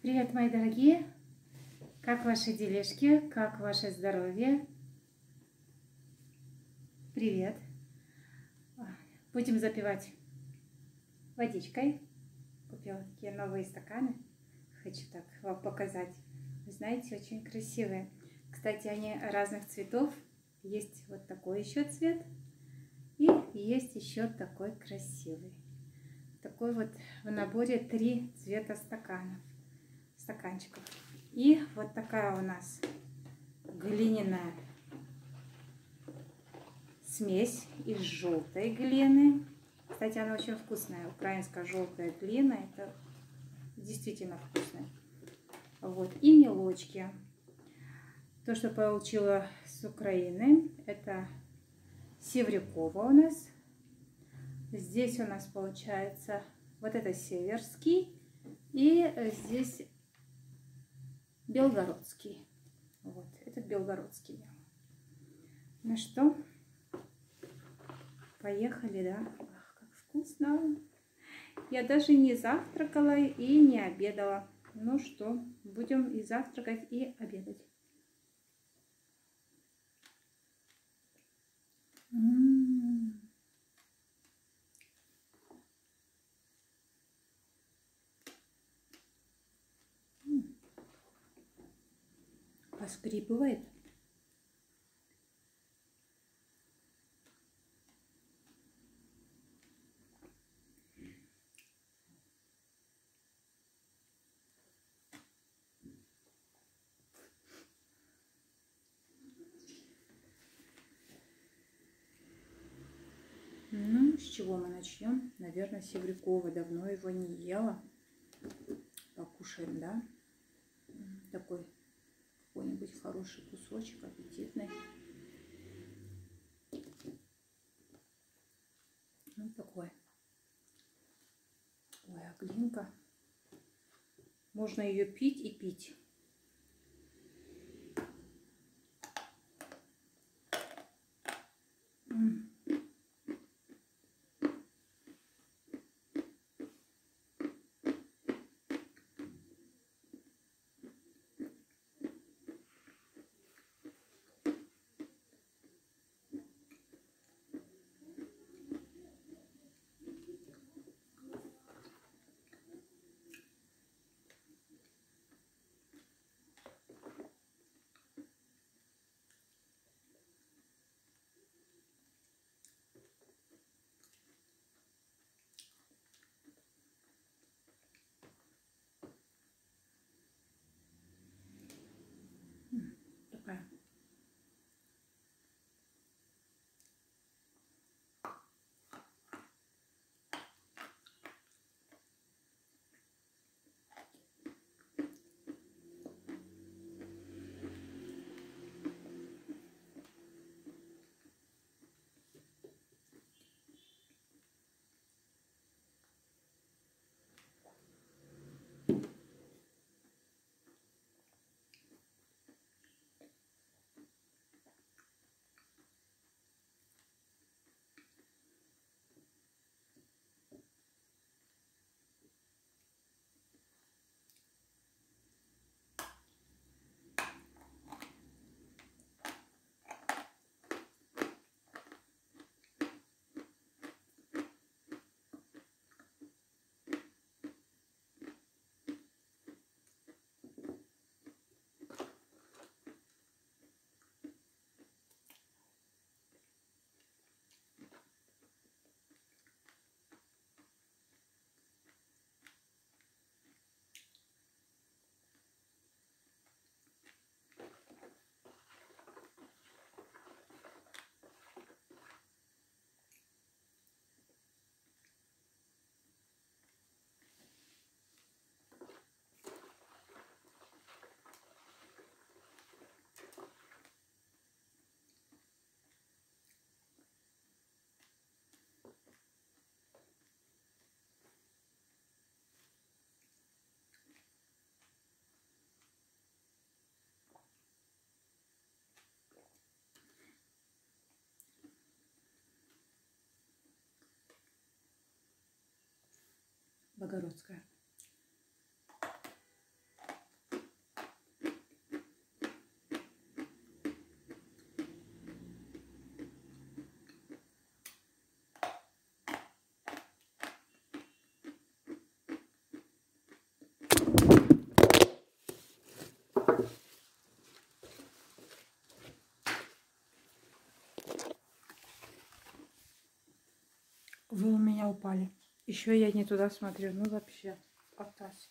Привет, мои дорогие! Как ваши делишки? Как ваше здоровье? Привет! Будем запивать водичкой. Купила такие новые стаканы. Хочу так вам показать. Вы знаете, очень красивые. Кстати, они разных цветов. Есть вот такой еще цвет. И есть еще такой красивый. Такой вот в наборе 3 цвета стаканчиков. И вот такая у нас глиняная смесь из желтой глины. Кстати, она очень вкусная. Украинская желтая глина. Это действительно вкусно. Вот. И мелочки. То, что получила с Украины, это севрюкова у нас. Здесь у нас получается вот это северский. И здесь белгородский. Вот, это белгородский мел. Ну что, поехали, да? Ах, как вкусно! Я даже не завтракала и не обедала. Ну что, будем и завтракать, и обедать. Поскрипывает. Ну, с чего мы начнем? Наверное, севрюкова. Давно его не ела. Покушаем, да? Такой какой-нибудь хороший кусочек, аппетитный. Ну, такой. Ой, а глинка. Можно ее пить и пить. Такая. Богородская. меня упали. Еще я не туда смотрю. Ну вообще, фантастика.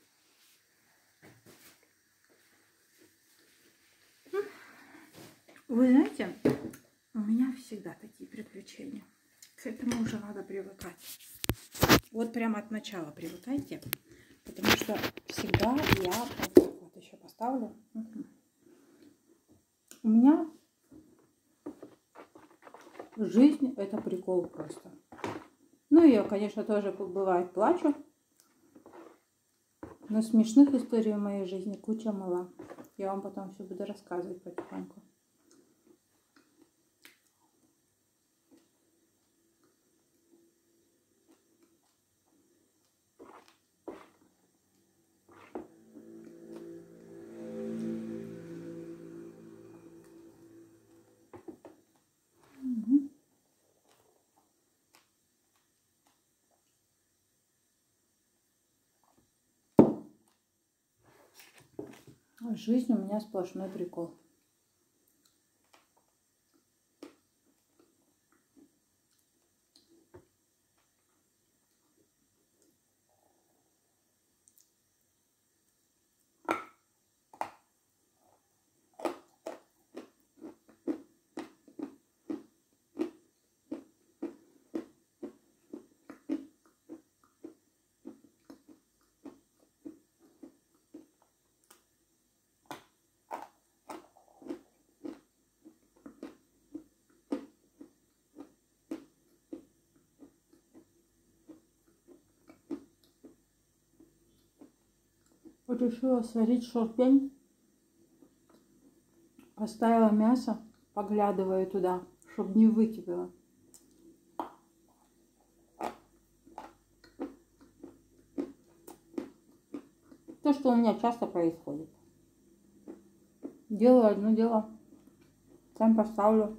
Вы знаете, у меня всегда такие приключения. К этому уже надо привыкать. Вот прямо от начала привыкайте. Потому что всегда я... Вот еще поставлю. У меня жизнь — это прикол просто. Ну, я, конечно, тоже бывает плачу. Но смешных историй в моей жизни куча мала. Я вам потом все буду рассказывать потихоньку. Жизнь у меня сплошной прикол. Вот решила сварить шалфей. Поставила мясо, поглядываю туда, чтобы не выкипело. То, что у меня часто происходит. Делаю одно дело, сам поставлю.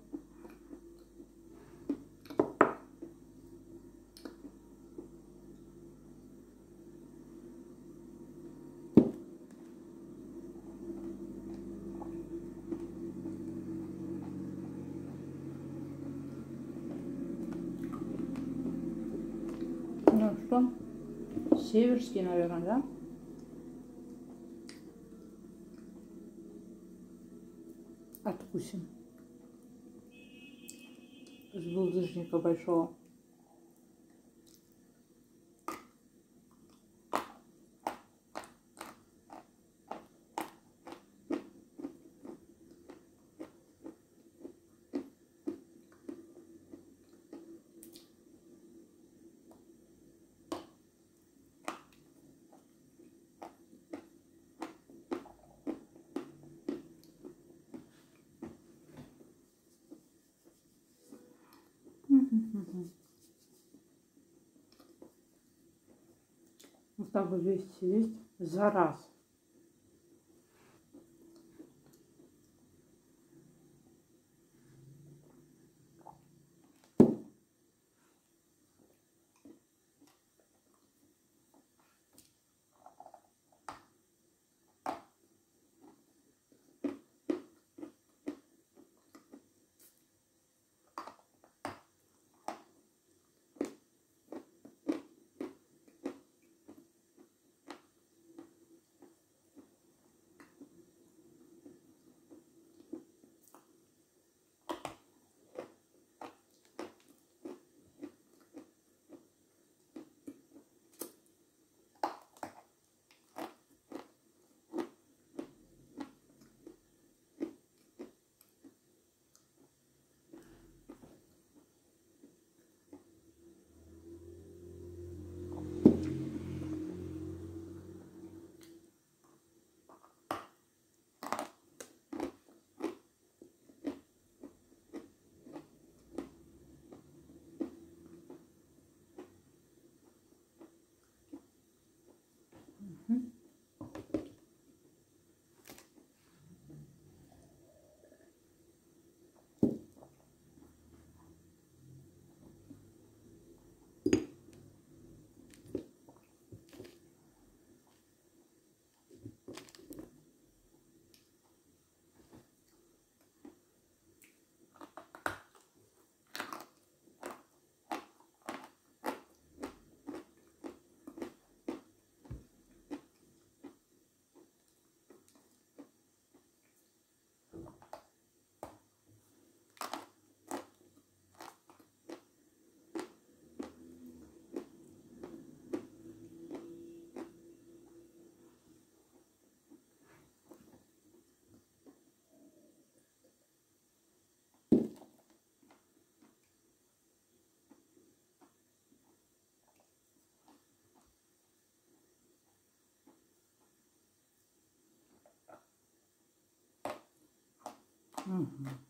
Ну что, северский, наверное, да? Откусим. С булыжника большого. Вот так вот здесь есть за раз. Угу.